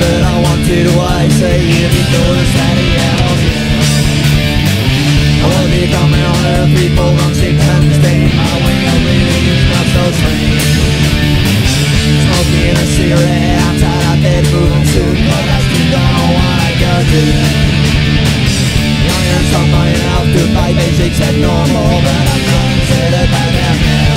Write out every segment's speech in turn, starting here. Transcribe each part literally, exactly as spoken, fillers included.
but I wanted to I say if you know the static out. I wanna be coming on earth, people don't seem to understand my way of living is not so strange. Smoking a cigarette outside our bed, moving soon, but I still don't know what I gotta do. Young and somebody else to buy basics and normal, but I'm not considered by them now.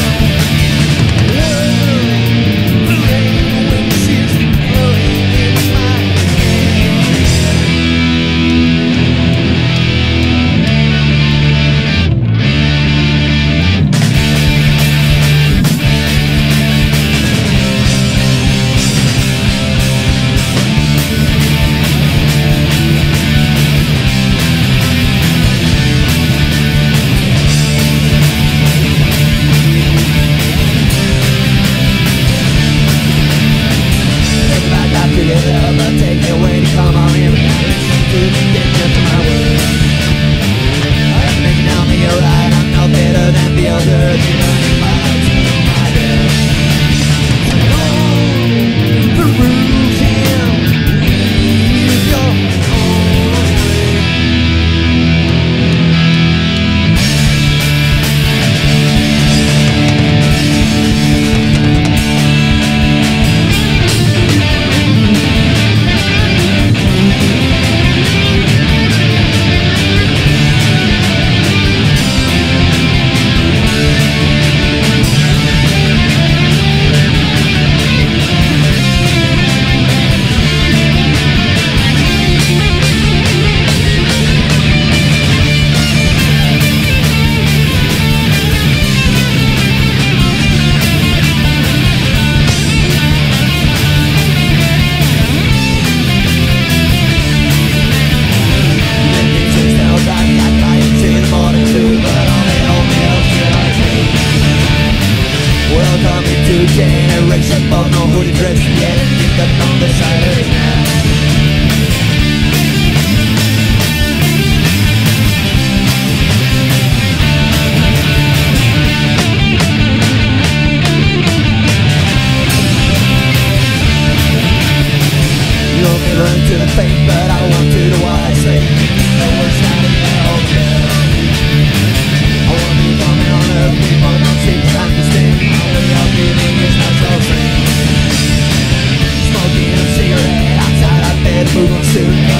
Generation, both know who to dress yet and get up on the side of it now. You don't get run to the fate, but I want to do what I say. The worst out of the hotel. I want to be coming on earth, people don't seem to understand my way of living is not so strange. Smoking a cigarette outside our bed, moving soon.